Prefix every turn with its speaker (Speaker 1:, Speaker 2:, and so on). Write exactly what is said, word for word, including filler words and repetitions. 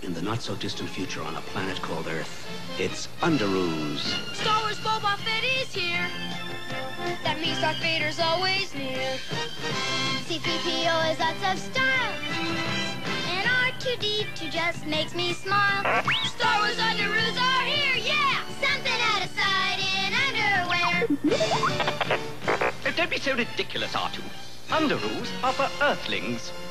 Speaker 1: in the not-so-distant future on a planet called Earth. It's Underoos.
Speaker 2: Star Wars Boba Fett is here. That means Darth Vader's always near.
Speaker 3: C three P O is lots of style. And R two D two just makes me smile.
Speaker 2: Star Wars Underoos are here, yeah!
Speaker 3: Something out of sight in underwear.
Speaker 4: Oh, don't be so ridiculous, R two. Underoos are for Earthlings.